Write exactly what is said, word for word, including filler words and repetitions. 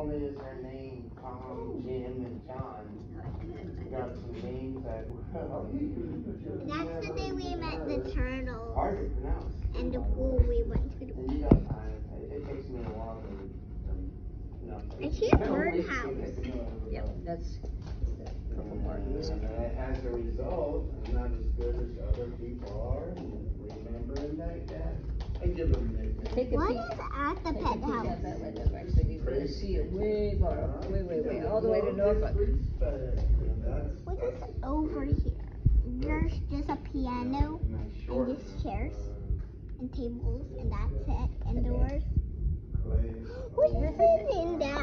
only is their name Tom, Jim, and John. We got some names that. That's the day we met the turtles. Hard to pronounce. And the pool we went to. The And you got time. It, it takes me a while to. You know, I see a birdhouse. Yep, that's the purple part. And as a result, I'm not as good as other people are in remembering that cat. I give them a nickname. Take a What peek. is at the Take pet a peek house? out that window. Actually, you can see it way far, way, way, way, all the way to Norfolk. What is over here? There's just a piano and just chairs and tables and that's it. And doors. What is in that?